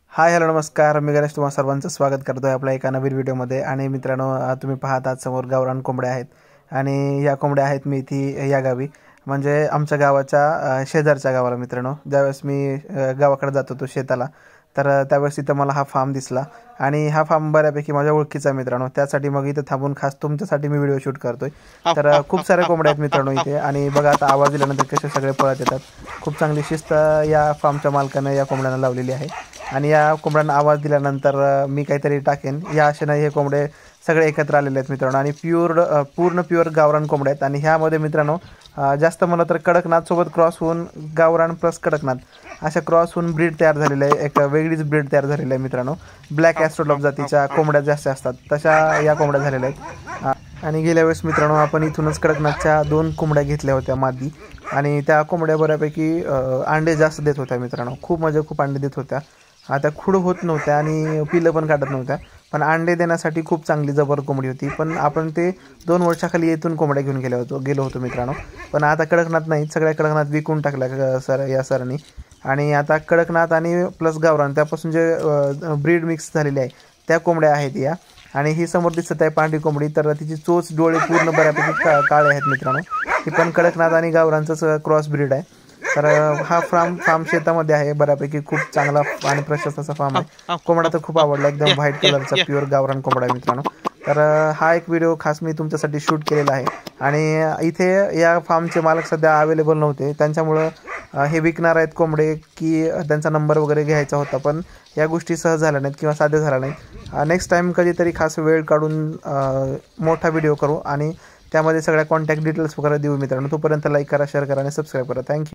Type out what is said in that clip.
Hi hello नमस्कार, मी गणेश तुम्हा सर्वांचं स्वागत करतोय आपल्या एका नवीन व्हिडिओमध्ये। आणि मित्रांनो, तुम्ही पाहत आहात समोर गावरान कोंबड्या आहेत आणि या कोंबड्या आहेत मेथी या गावी, म्हणजे आमच्या गावाच्या शेजारच्या गावाला। मित्रांनो, ज्यावेळेस मी गावाकडे जात होतो शेताला, तर त्यावेळेस इथं मला हा फार्म दिसला आणि हा फार्म बऱ्यापैकी माझ्या ओळखीचा मित्रांनो, त्यासाठी मग इथं थांबून खास तुमच्यासाठी मी व्हिडिओ शूट करतोय। तर खूप सारे कोंबड्या आहेत मित्रांनो इथे, आणि बघा आता आवाज दिल्यानंतर कसे सगळे पळत येतात। खूप चांगली शिस्त या फार्मच्या मालकानं या कोंबड्यांना लावलेली आहे। आणि या कोंबड्यांना आवाज दिल्यानंतर मी काहीतरी टाकेन या आशेने हे कोंबडे सगळे एकत्र आलेले आहेत मित्रांनो। आणि पूर्ण प्युअर गावरान कोंबड्या आहेत। आणि ह्यामध्ये मित्रांनो जास्त मला तर कडकनाथ सोबत क्रॉस होऊन गावरान प्लस कडकनाथ अशा क्रॉस होऊन ब्रीड तयार झालेली आहे, एक वेगळीच ब्रीड तयार झालेली आहे मित्रांनो। ब्लॅक ॲस्ट्रोलॉप जातीच्या कोंबड्या जास्त असतात तशा या कोंबड्या झालेल्या आहेत। आणि गेल्या वेळेस मित्रांनो आपण इथूनच कडकनाथच्या 2 कोंबड्या घेतल्या होत्या मादी, आणि त्या कोंबड्या बऱ्यापैकी अंडे जास्त देत होत्या मित्रांनो, खूप अंडे देत होत्या। त्या खुड होत नव्हत्या आणि पिलं पण काढत नव्हत्या, पण अंडे देण्यासाठी खूप चांगली जबर कोंबडी होती। पण आपण ते 2 वर्षाखाली येथून कोंबड्या घेऊन गेलो होतो मित्रांनो। पण आता कडकनाथ नाही, सगळ्या कडकनाथ विकून टाकल्या या सरांनी। आणि आता कडकनाथ आणि प्लस गावरान त्यापासून जे ब्रीड मिक्स झालेली आहे त्या कोंबड्या आहेत या। आणि ही समोर दिसत आहे पांढरी कोंबडी, तर तिची चोच डोळे पूर्ण बऱ्यापैकी काळे आहेत मित्रांनो। ही पण कडकनाथ आणि गावरानचंच क्रॉस ब्रीड आहे। तर हा फार्म शेतामध्ये आहे, बऱ्यापैकी खूप चांगला आणि प्रशस्त असा फार्म आहे। कोंबडा तर खूप आवडला, एकदम व्हाईट कलरचा प्युअर गावरान कोंबडा आहे मित्रांनो। तर हा एक व्हिडिओ खास मी तुमच्यासाठी शूट केलेला आहे। आणि इथे या फार्मचे मालक सध्या अवेलेबल नव्हते, त्यांच्यामुळं हे विकणार आहेत कोंबडे की त्यांचा नंबर वगैरे घ्यायचा होता, पण या गोष्टी सहज झाल्या नाहीत किंवा साध्य झाल्या नाहीत। नेक्स्ट टाईम कधीतरी खास वेळ काढून मोठा व्हिडिओ करू आणि त्यामध्ये सगळ्या कॉन्टॅक्ट डिटेल्स वगैरे देऊ मित्रांनो। तोपर्यंत लाईक करा, शेअर करा आणि सबस्क्राईब करा। थँक्यू।